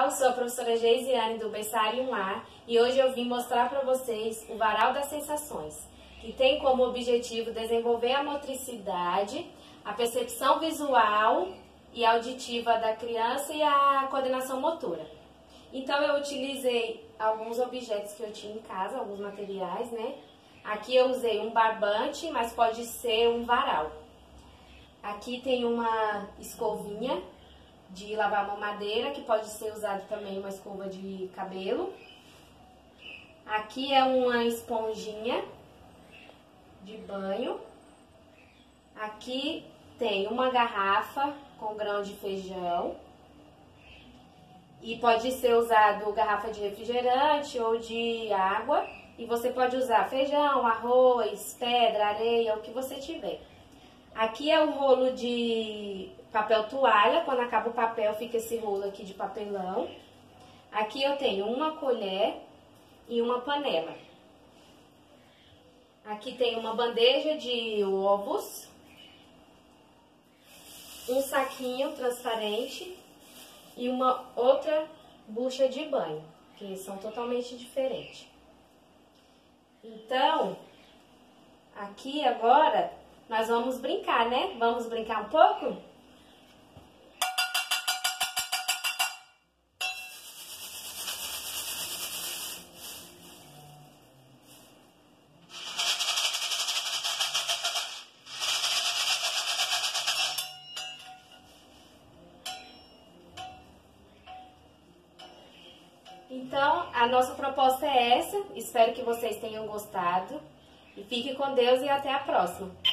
pessoal, sou a professora Geisiane do Berçário 1A e hoje eu vim mostrar para vocês o Varal das Sensações, que tem como objetivo desenvolver a motricidade, a percepção visual e auditiva da criança e a coordenação motora. Então eu utilizei alguns objetos que eu tinha em casa, alguns materiais, né? Aqui eu usei um barbante, mas pode ser um varal. Aqui tem uma escovinha de lavar mamadeira, que pode ser usado também uma escova de cabelo. Aqui é uma esponjinha de banho. Aqui tem uma garrafa com grão de feijão. E pode ser usado garrafa de refrigerante ou de água. E você pode usar feijão, arroz, pedra, areia, o que você tiver. Aqui é o rolo de papel toalha, quando acaba o papel fica esse rolo aqui de papelão. Aqui eu tenho uma colher e uma panela. Aqui tem uma bandeja de ovos, um saquinho transparente e uma outra bucha de banho, que são totalmente diferentes. Então, aqui agora nós vamos brincar, né? Vamos brincar um pouco? Então, a nossa proposta é essa. Espero que vocês tenham gostado. E fique com Deus e até a próxima.